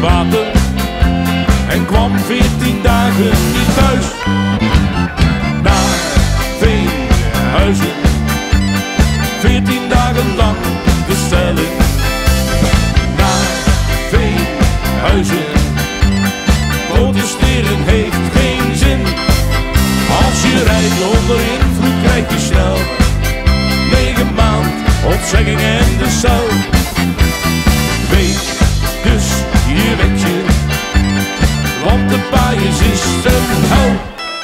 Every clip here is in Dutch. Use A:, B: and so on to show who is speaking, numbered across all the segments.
A: water en kwam 14 dagen niet thuis. Na veel huizen, 14 dagen lang de stelling. Na veel huizen, protesteren heeft geen zin. Als je rijdt onder invloed krijg je snel 9 maanden ontzegging en de cel. Weet dus je wetje, want de baaiers is een hel.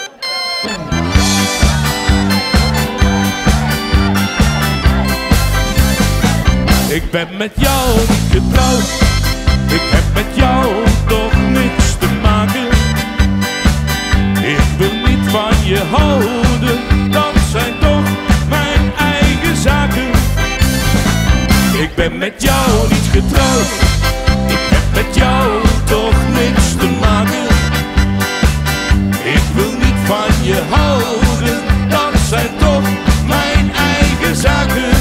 A: Ik ben met jou niet getrouwd, ik heb met jou toch niks te maken. Ik wil niet van je houden, dat zijn toch mijn eigen zaken. Ik ben met jou niet getrouwd, ik heb met jou toch niks te maken. Ik wil niet van je houden, dat zijn toch mijn eigen zaken.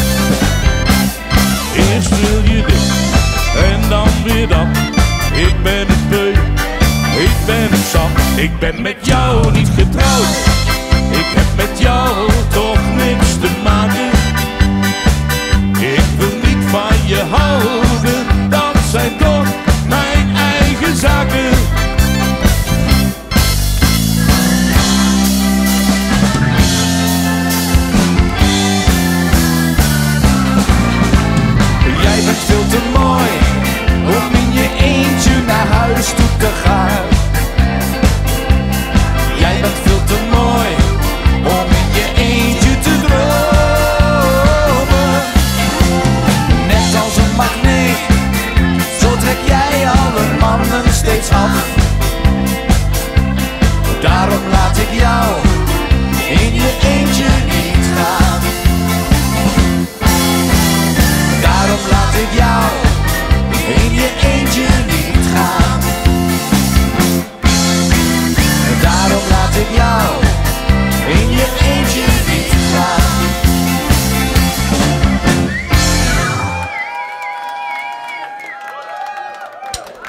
A: Eerst wil je dit en dan weer dat. Ik ben het beu, ik ben het zat. Ik ben met jou niet getrouwd, ik heb met jou toch niks te maken. Ik wil niet van je houden, dat zijn toch mijn eigen zaken. Jij bent veel te mooi om in je eentje naar huis toe te gaan. Jij bent veel te mooi om in je eentje te dromen. Net als een magneet, zo trek jij alle mannen steeds af. Daarom laat ik jou in je eentje niet gaan. Daarom laat ik jou in je eentje